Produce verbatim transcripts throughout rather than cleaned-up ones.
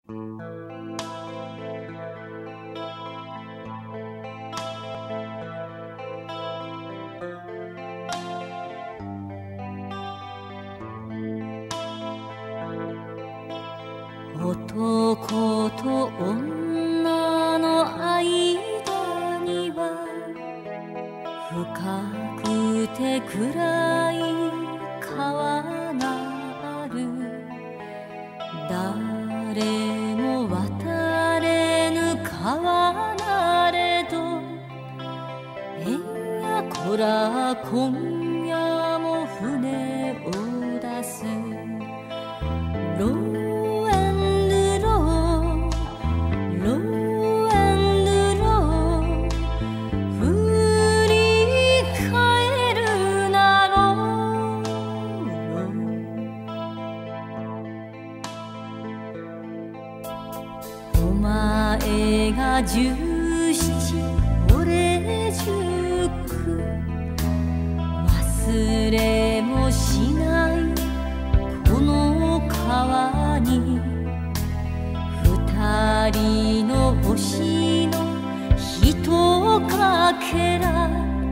男と女の間には深くて暗い川がある。誰も渡れぬ川なれど、えんやこら今夜も船を出す。ローお前が十七俺十九、忘れもしないこの川に、二人の星のひとかけら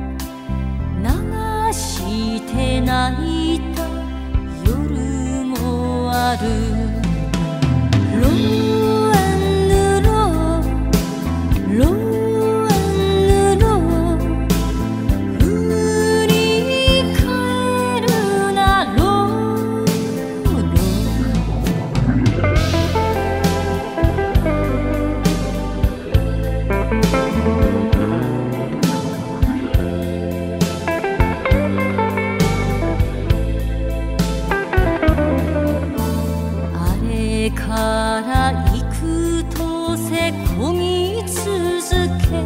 流して泣いた夜もある。から幾とせこぎ続け、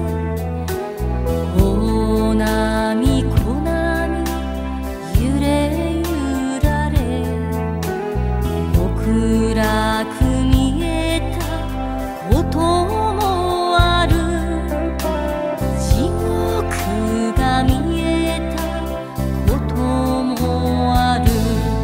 大波小波揺れ揺られ、極楽見えたこともある。地獄が見えたこともある。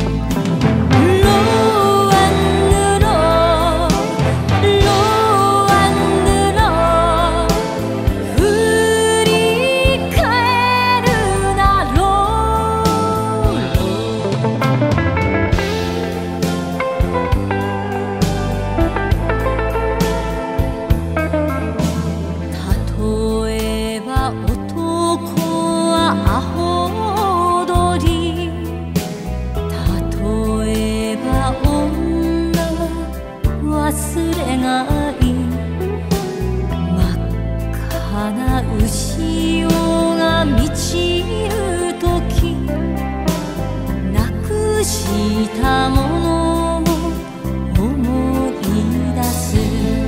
忘れがい真っ赤な潮が満ちるとき、なくしたものを思い出す。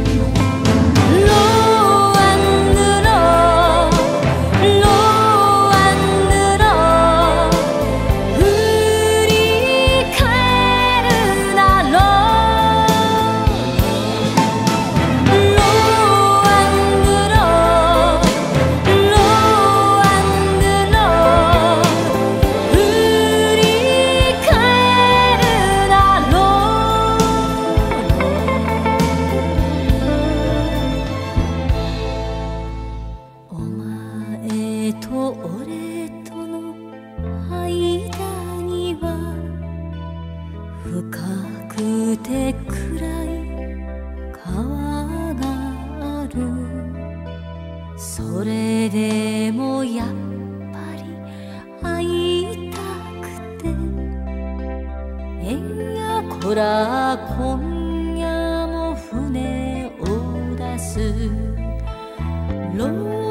と俺との間には深くて暗い川がある。それでもやっぱり会いたくて、えんやこら今夜も船を出す。ロー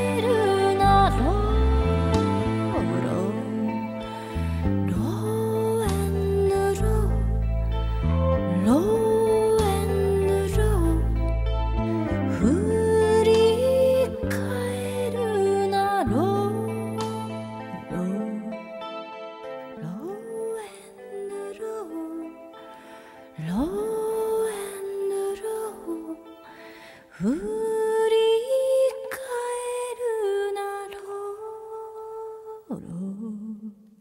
ロ振り返るなろう